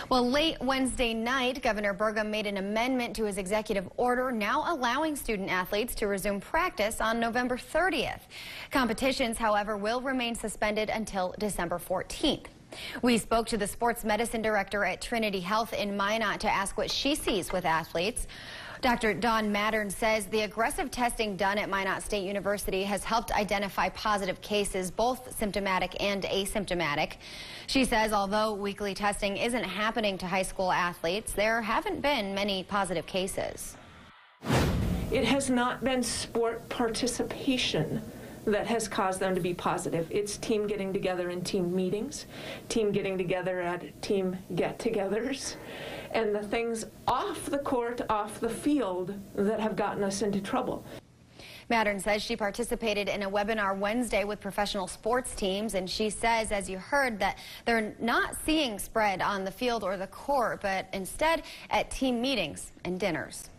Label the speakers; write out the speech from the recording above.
Speaker 1: Well, late Wednesday night, Governor Burgum made an amendment to his executive order now allowing student athletes to resume practice on November 30th. Competitions, however, will remain suspended until December 14th. We spoke to the sports medicine director at Trinity Health in Minot to ask what she sees with athletes. Dr. Dawn Mattern says the aggressive testing done at Minot State University has helped identify positive cases, both symptomatic and asymptomatic. She says although weekly testing isn't happening to high school athletes, there haven't been many positive cases.
Speaker 2: It has not been sport participation that has caused them to be positive. It's team getting together in team meetings, team getting together at team get-togethers, and the things off the court, off the field that have gotten us into trouble.
Speaker 1: Mattern says she participated in a webinar Wednesday with professional sports teams, and she says, as you heard, that they're not seeing spread on the field or the court, but instead at team meetings and dinners.